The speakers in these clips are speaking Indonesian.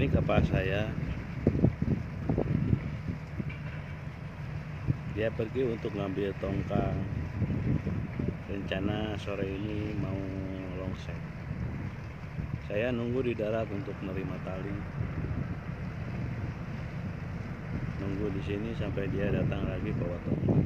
Ini kapak saya. Dia pergi untuk ngambil tongkang. Rencana sore ini mau longsek. Saya nunggu di darat untuk menerima tali. Nunggu di sini sampai dia datang lagi bawa tongkang.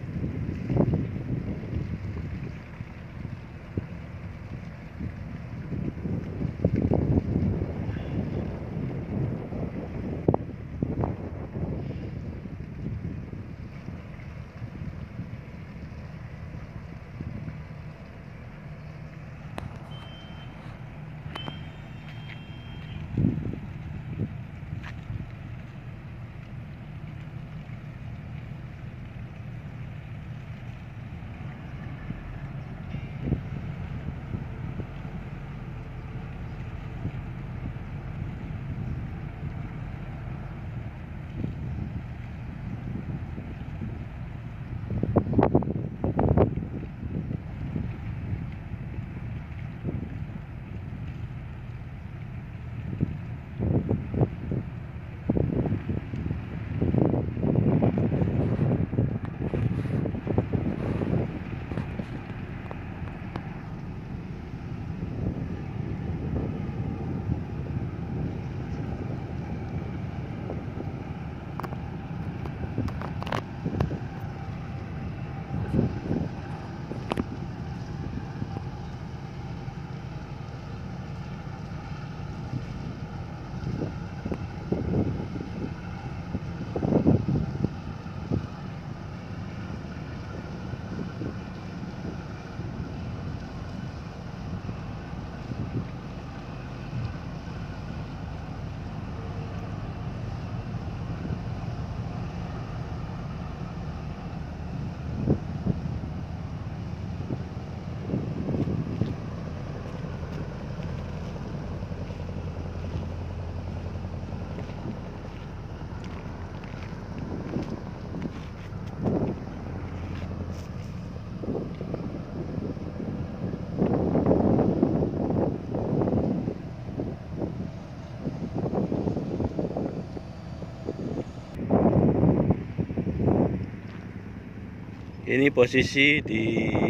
Ini posisi di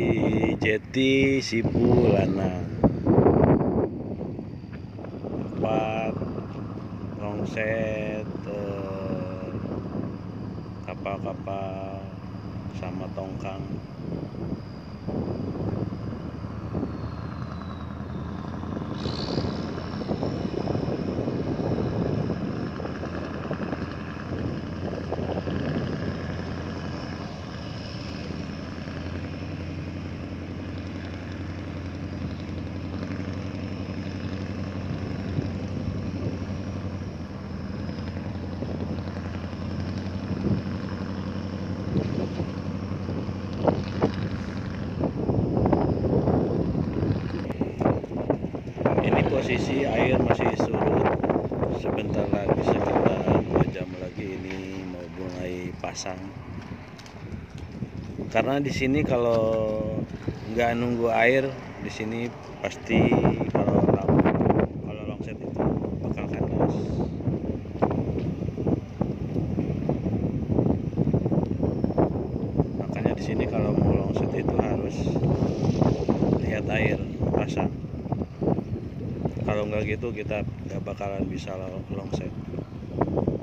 Jeti Sibulanang, tempat longset kapal-kapal sama tongkang. Ini posisi air masih surut. Sebentar lagi, sekitar 2 jam lagi ini mau mulai pasang. Karena di sini kalau nggak nunggu air, di sini pasti kalau longset itu bakal kandas. Makanya di sini kalau mau longset itu harus lihat air pasang. Kalau nggak gitu kita nggak bakalan bisa longset.